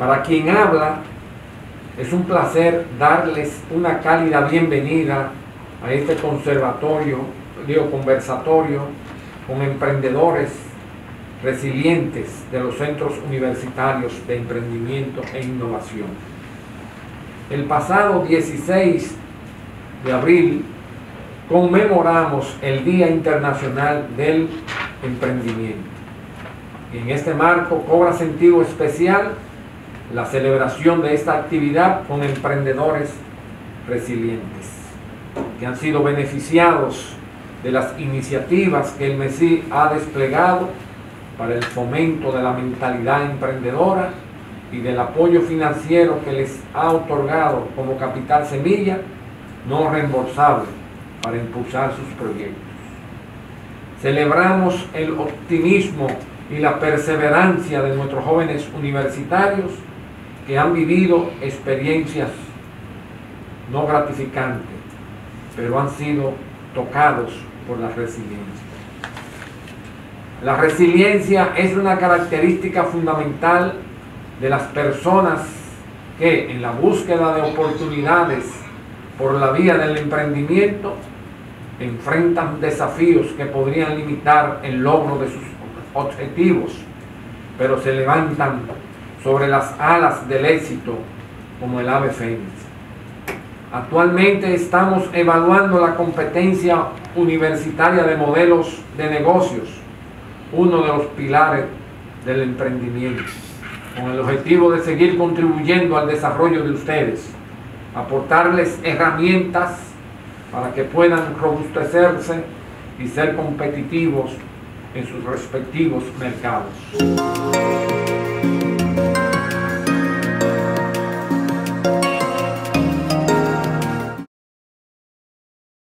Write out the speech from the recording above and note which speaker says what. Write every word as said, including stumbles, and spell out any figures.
Speaker 1: Para quien habla, es un placer darles una cálida bienvenida a este conservatorio, digo, conversatorio con emprendedores resilientes de los centros universitarios de emprendimiento e innovación. El pasado dieciséis de abril conmemoramos el Día Internacional del Emprendimiento. Y en este marco cobra sentido especial la celebración de esta actividad con emprendedores resilientes, que han sido beneficiados de las iniciativas que el MESI ha desplegado para el fomento de la mentalidad emprendedora y del apoyo financiero que les ha otorgado como capital semilla no reembolsable para impulsar sus proyectos. Celebramos el optimismo y la perseverancia de nuestros jóvenes universitarios que han vivido experiencias no gratificantes, pero han sido tocados por la resiliencia. La resiliencia es una característica fundamental de las personas que, en la búsqueda de oportunidades por la vía del emprendimiento, enfrentan desafíos que podrían limitar el logro de sus objetivos, pero se levantan sobre las alas del éxito como el ave fénix. Actualmente estamos evaluando la competencia universitaria de modelos de negocios, uno de los pilares del emprendimiento, con el objetivo de seguir contribuyendo al desarrollo de ustedes, aportarles herramientas para que puedan robustecerse y ser competitivos en sus respectivos mercados.